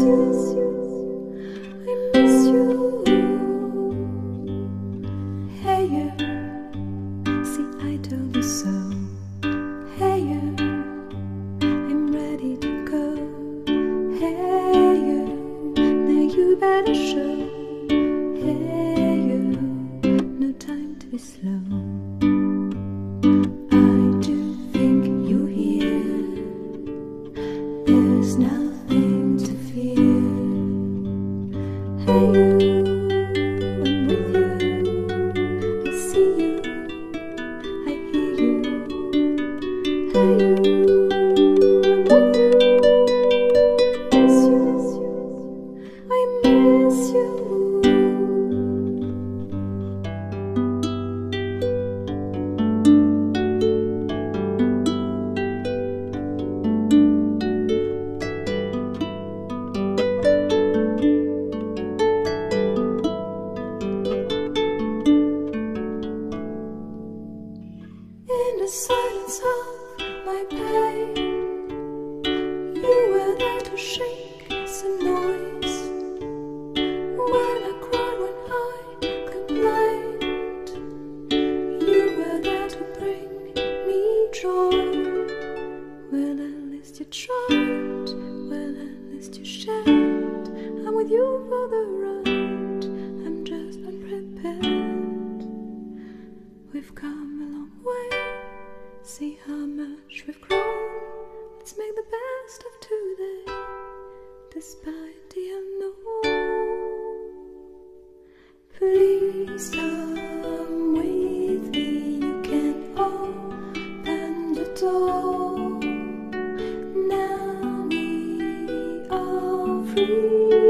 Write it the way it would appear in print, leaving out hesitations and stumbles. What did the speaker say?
miss you. Hey you, see I told you so. Hey you, I'm ready to go. Hey you, now you better show. Hey you, no time to be slow. I do think you're here. There's nothing to fear. Hey you, I'm with you. I see you, I hear you. Hey you, I'm with you. Miss you, I miss you. In the silence of my pain, you were there to shake some noise. When I cried, when I complained, you were there to bring me joy. Well, at least you tried, well, at least you shared. I'm with you for the ride, I'm just unprepared. We've come a long way, see how much we've grown. Let's make the best of today, despite the unknown. Please come with me, you can open the door. Now we are free.